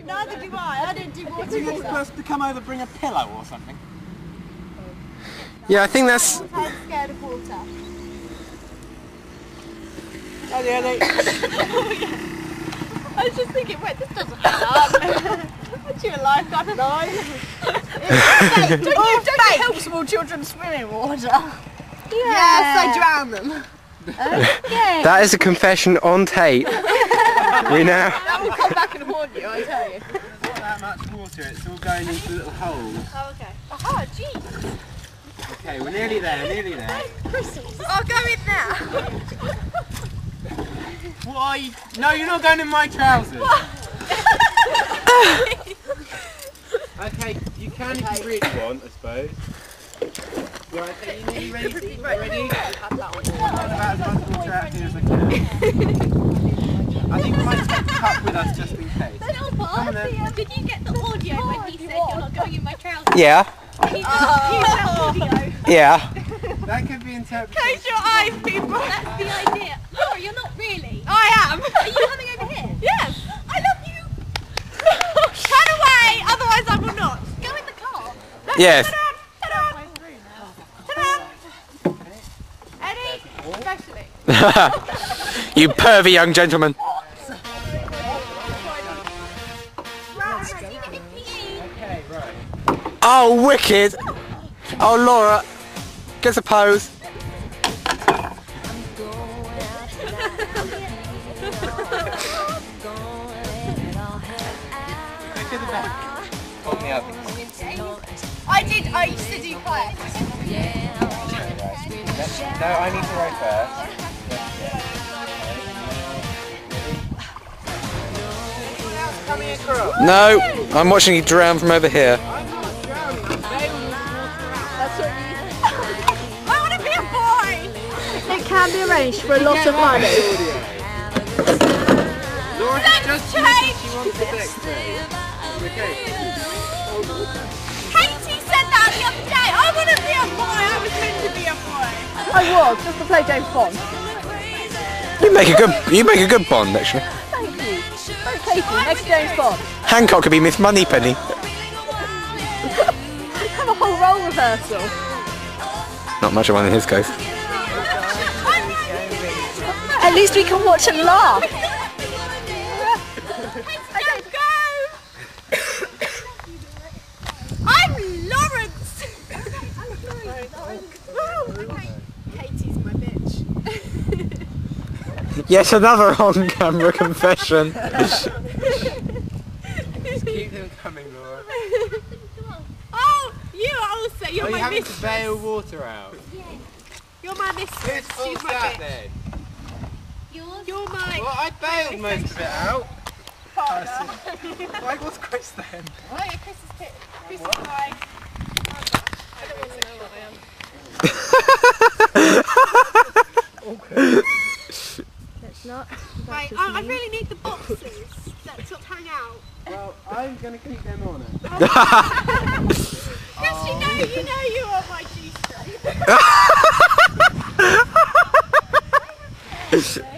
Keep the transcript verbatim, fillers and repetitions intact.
Neither do I. I don't do water. Are you supposed to come over, bring a pillow or something? Yeah, I think that's... I'm scared of water. Eddie, Eddie. I was just thinking, wait, this doesn't help. Aren't you a lifeguard and I? Don't you, don't you help small children swim in water? Yeah. Yes, I drown them. Okay. That is a confession on tape. You know? That will come back and haunt you, I tell you. There's not that much water, it's all going into little holes. Oh, okay. Oh, jeez. Okay, we're nearly there, nearly there. Crystals. I'll go in now. What are you? No, you're not going in my trousers. Okay, you can if you really want, I suppose. Right, okay, you nearly ready? Ready? ready? I'm about as much water out here as I can. I think we might just take the cup with us just in case. Come on then. Did you get the audio when he said you're not going in my trousers? Yeah. He just used that audio. Yeah. That could be interpreted. Close your eyes, people. That's the idea. No, you're not really. I am. Are you coming over here? Yes. I love you. Turn away, otherwise I will not. Go in the car. Yes. Eddie, especially. You pervy young gentleman. Okay, right. Oh, wicked. Oh, Laura. Get a pose. On the other. I did, I used to do kayak. No, I need to row first. Anyone else coming across? No, I'm watching you drown from over here. I'm not drowning, I'm bailing the water out. That's what you... I want to be a boy! It can be arranged for a lot of money. Laura just change. she wants the deck. Okay. Katie said that the other day. I want to be a boy. I was meant to be a boy. I was, just to play James Bond. You make a good, you make a good Bond, actually. Thank you. Thank Katie, next James Bond. Hancock could be Miss Moneypenny. Have a whole role rehearsal. Not much of one in his case. At least we can watch and laugh. I'm Lawrence! Katie's my bitch. Yes, another on-camera confession. Just keep them coming, Laura. Oh, you also, you're Are you my having mistress. to bail water out? You're my mistress. Whose fault's She's my that bitch. then? Yours? You're my... Well, I bailed most of it out. partner. Why was Chris then? Oh yeah, Chris is pit. Chris is my... I don't want to know what I am. It's not. Right, I, I really need the boxes that sort of hang out. Well, I'm going to keep them on it. Chris, you know, you know you are my G-string.